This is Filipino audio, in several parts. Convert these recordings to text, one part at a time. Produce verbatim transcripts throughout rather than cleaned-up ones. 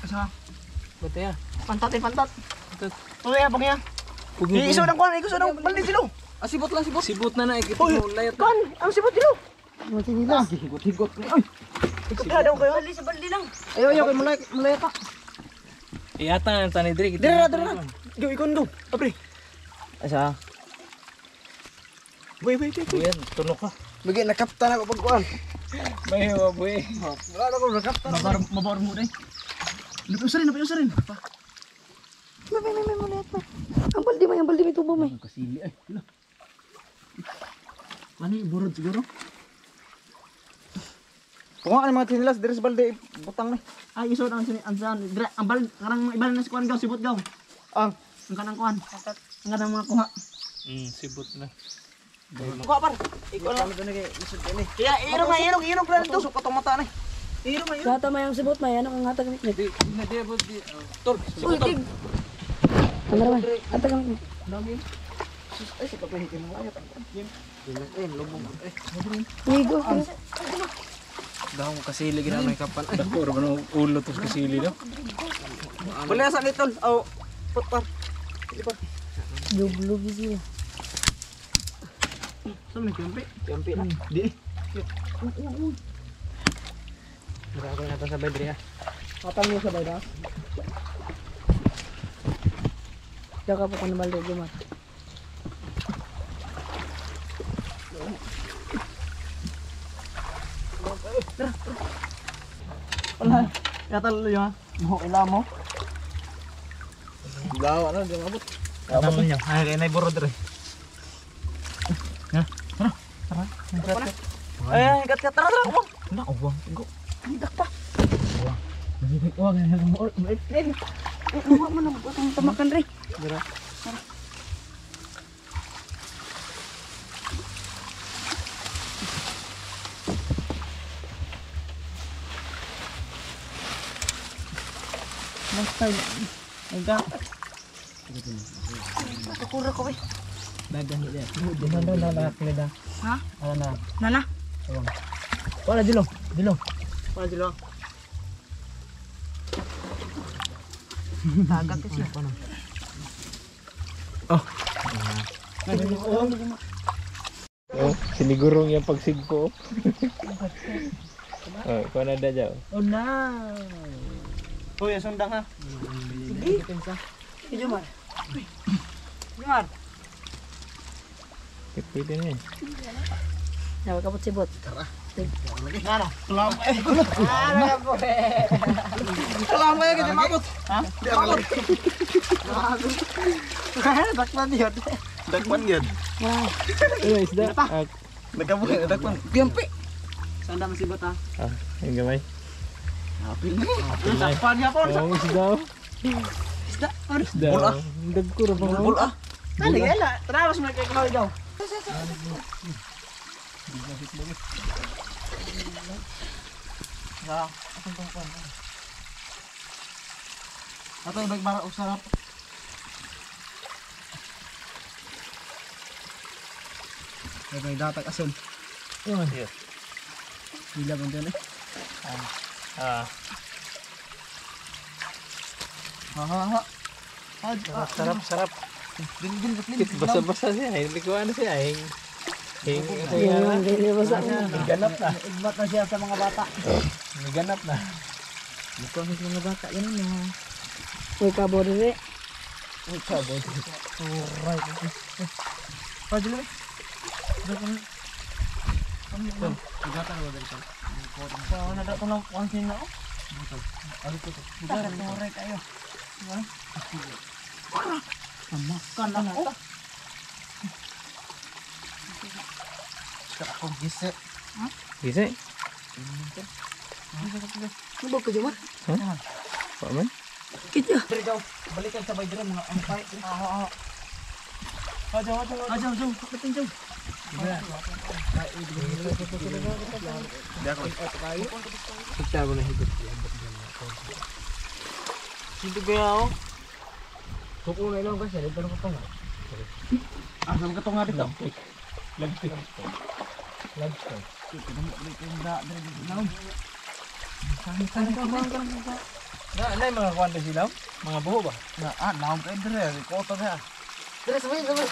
Asa? Bata ya. Pantat eh, pantat. Pantat. Tuloy ya, bangya. Iiso ng kuhan, iiso ng balde silo. Ah, sibot lang, sibot. Sibot na na, ikit Uy, mo, layat na. kan, ang sibot silo. Sige lang. Higot-higot na. Ay, ikot na daw kayo. Baldi sa baldi lang. Ayaw, ayaw, kayo malay, malay ka. Iyata ang tanay diri. Dira na, dira na. Go, ikon, go. Apre. Asa? Boy, boy, boy, boy. Kuya, tunok ka. Bagi, nakaptan ako pag kuhan. May waboy. Wala na ko, nakaptan. Mabar, mabar mo dahil. Napiusa rin, napiusa rin. May, may, may, may, maliit pa. Ang balde may, ang balde may tubo may. Kasili ay. Hala. Ano yung burod siguro? Kung ano mga tinilas, dire sa balde, butang na. Ay, iso ang sini, ang saan, dire, ang balde, karang ibal na si kuhan gaw, sibot gaw. Ang, ang kanang kuhan. Ang kanang mga kuha. Hmm, sibot na. Kuha par. Ikaw na. Kaya, irong na, irong, irong na ito. Sukot ang mata na. Irong na, irong. Sata may ang sibot may, ano kang hatag ni. Di, na di abot di. Tor, Uy, tig. Kamera man, hatag kami. Ay, sa papahikin mo ayat. Eh, lubong. Eh, Ligo. daw mo kasili gina may kapan. Dako ra man ulo tos kasili daw. wala sa litol. Aw, put par. Lug-lug siya. Saan may kampi? Kampi na. Di. Marako na ito sabay diri ha. Patang mo sabay da. Saka po ko na balde gumat. Wala. Yata lalo yun ha. Mo ila mo. Gawa na, di mabot. Abot niyo. Ay, kaya na iburo diri. Ha? Tara. Tara. Ay, kat kat tara tara. Uwang. Na, uwang. Go. Hidak pa. Uwang. Hidak uwang. Hidak Uwa mo na mo itong tamakan rin. Dira. Basta enggak. Kakura ko eh. Dagan dia. Dino na na na kleda. Ha? Ala na. Nana? Wala dilo. Dilo. Wala dilo. Dagat ko siya. Oh. Oh, sinigurong yung pagsigpo. Oh, kung na da jaw. Oh na. Hoy, sundang ha. Sige. Sige, Jomar. Jomar. Pwede na yan. Nawa kapot sibot. Nana. Salam. Eh. Ano po eh. Salam kayo kasi mabot. Ha? Di mabot. Dakpan yun. Dakpan yun. Ano isda? Ah, Nagkabuhin na dakpan. Gampi. Saan daw masibot ha? ah, yung gamay. Apil na. Dakpan niya po. Oh, isda. Isda. Ano? Isda. Bula. Dagkuro pa nga. Bula. Dali gala. Trawas mo kay kawal daw. Ya, apa tongkon? Atau baik bara usarap. May may datag asul. Yun. Yes. Bila man dyan eh. Ah. Ha ha ha. Ah, sarap, sarap. Din din din. Kit basa-basa siya. Hindi ko ano siya. Hing. Hing. Yung hindi mo sa Ganap na. Igbat na siya sa mga bata. Ganap na. Mukhang sa mga bata yan na. Uy, kabo rin eh. Uy, sabot. Alright. Pa dilo. Dilo. Ano yun? Igatan mo dito. Pa na dato lang kuan sino. Ano to? Bukan tore kayo. Diba? Makan na to. Ako gise. Bisa? Ano ka, Jomar? Hah? Pak man? Kita. Diri daw. Balikan sa bay diri mga ampay. Ah, ah. Ajo, ajo, ajo, ajo. Kapitin daw. Kita mo na higot. Sino kaya ako? Suko na ilang kasi. Dito na ko pa nga. Asam ka to nga dito. Lagpik. Lagpik. Tidak dari di laut. Santai ka bang kan. Anay mga kwanta sila? Mga buho ba? Na, ah, naon ka dire, koto na. Dire, sabay, sabay.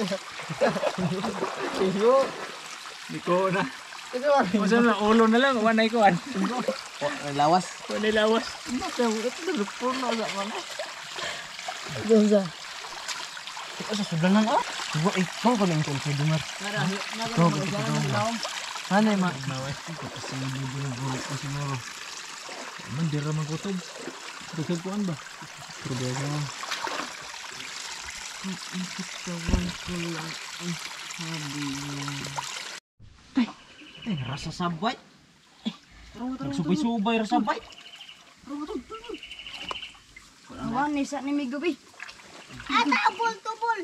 Iyo. Di ko na. Ito ba? Masa na ulo na lang, wanay ko an. Lawas. Wanay lawas. Ito na lupur na sa mga. Doon sa. Ito sa sudan lang ah. Ibo ikaw ko lang kung dumar. Ikaw ko ko. Hanay ma. Nawas ko kasi hindi ng guro ko siguro. Man dira man kutob. Dugay ko an ba? Problema. Tawan ko lang ang sabi mo. Ay, rasa sabay. Nagsubay-subay rasa sabay. Awan ni sa ni Migobi. Ata, bol to bol.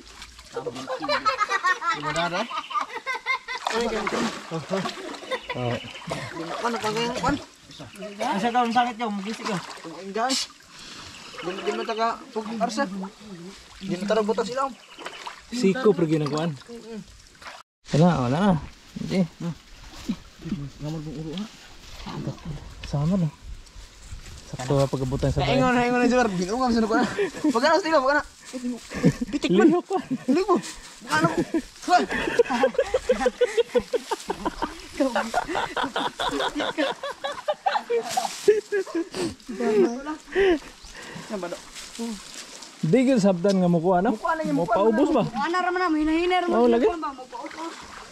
Gimana dah? Oh. Mana kagak kan? Asa kau sakit kau, menggisik kau. Guys. Di di mata ka pug arsa. Di mata butas silang. Siko pergi na kuan. Kana wala na. Hindi. Ngamor bung uru ha. Sama na. Sakto pa pagabutan sa bayan. Ingon ingon na jur, bingung am sino ko. Pagana stilo, pagana. Pitik man. Lihok ko. Libo. Ano? Hoy. Digil sabdan nga mo ko ano? Mo paubos ba? Ana ra man hina-hina ra Oh, lagi. mo paubos.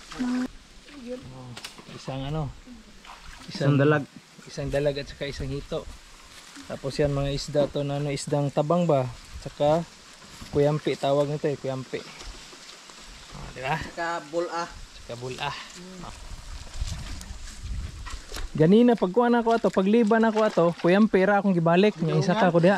Isang ano? Isang dalag. Isang dalag at saka isang hito. Tapos yan mga isda to na ano, isdang tabang ba? Saka kuyampi tawag nito eh, kuyampi. Oh, di ba? Ka bol ah. Saka bulah. Oh. Ganina pagkuha na ako ato, pagliban ako ato, kuyampi ra akong gibalik, nya isa ka ko diha.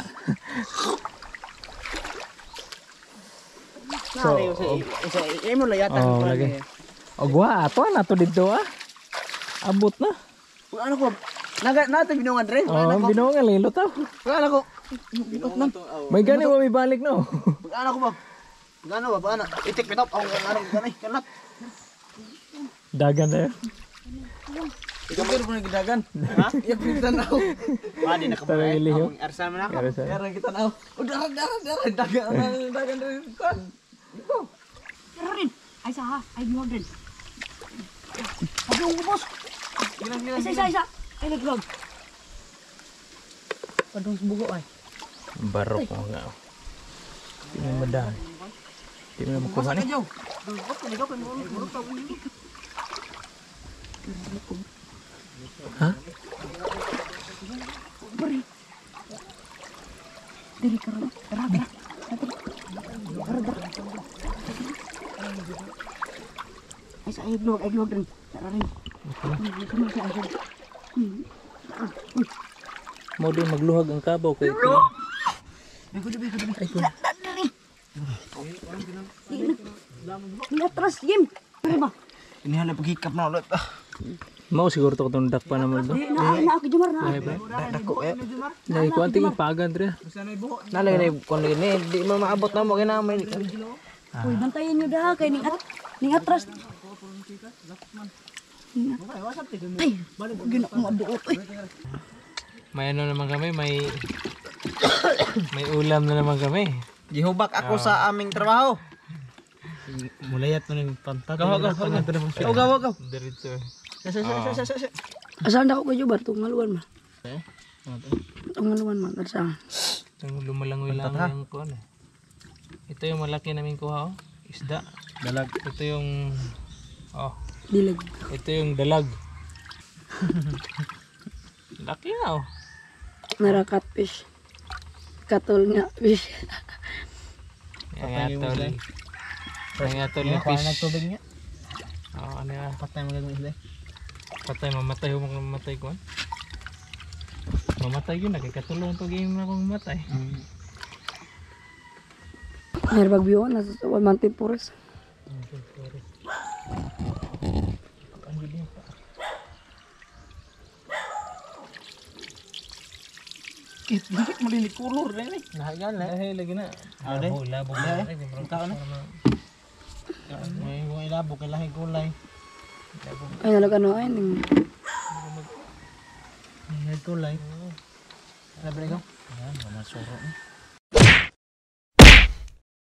So, So, isa imo layatan oh, lagi. Ogwa ato na to didto ah. Abot na. Ano ko? Naga nato binungan dre. Oh, binungan lilo taw. Ano ko? Binungan. May gani mo may balik no. Ano ko ba? Gano ba? Paano? Itik pitop ang ano ganay kanat. Dagan na yun. Ikaw pero pun gidagan. Ha? Ya kita naw. Ah, di Tarang nakabay. iliho. Ang arsa man ako. Arsa. Karang kita naw. Oh, darah darah darah dagan dagan dre kan. Rin. Ay sa ha, ay mo din. Aduh, bos. Gilang gilang. Isa isa isa. Ay naglog. Padung subugo ay. Barok mo nga. Hindi mo madan. Hindi mo makuha ni. Kayo. Dugok ni daw kan mo tawo ni. Ha? Beri. Diri karo. Tara tara. Ay sa ay glog, ay glog din. Tara rin. Kamu sa ay. Mo din magluhag ang kabaw kay ito. Ay ko dibi ko dibi. Ay ko. Atras game. Ano ba? Ini hala pagikap na ulit. Mau siguro to kung dakpa naman do. Na na ako jumar na. Dako eh. Nay ko anting ipagan dre. Nalay ni kon ni di mo maabot na mo kay na may. Uy, bantayan nyo dah kay ning at ning atras. Ay, gina ko maduot. Uy. May ano naman kami, may may ulam na naman kami. Gihubak ako sa aming trabaho. Mulayat mo ng pantag. Gawa gawa gawa. Gawa gawa. Diretso. Sa sa sa sa sa. Asan ako kayo ba tungaluan ma? Eh? Tungaluan ma sa. Ang lumalangoy lang yung kuan eh. Ito yung malaki namin kuha oh. Isda. Dalag. Ito yung oh. Dilag. Ito yung dalag. Laki na oh. Nara catfish. Katol nga fish. Yung atol. Yung atol yung fish. Nagtubig niya. Oo, ano yan. Patay mo gagawin isda. Patay, mamatay ho mamatay ko. Mamatay yun, nagkakatulong to game na akong mamatay. Mer bagyo na sa one month forest. Kit dikit mo din kulur na ni. Nahagan na. Dahil lagi na. Ah, de. Labog, labog na. Ay, Mukha na. May mga ilabo kay lahi kulay. Ay nalag ano ay ning May kulay. Ano ba ikaw? Ayan, mga suro.